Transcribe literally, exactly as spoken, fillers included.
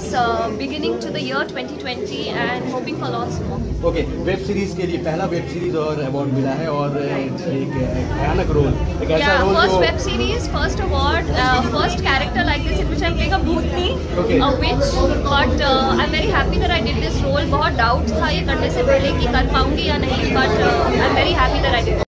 uh, beginning to the year twenty twenty and hoping for lots more. Okay, web series के लिए पहला web series और award मिला है और एक भयानक रोल, एक ऐसा Yeah, रोल first जो web series, first award, uh, first character like this in which I'm playing a bhutni, Okay. a witch. But uh, I'm very happy that I did this role. बहुत doubt था ये करने से पहले कि कर पाऊंगी या नहीं, but uh, I'm very happy that I did it.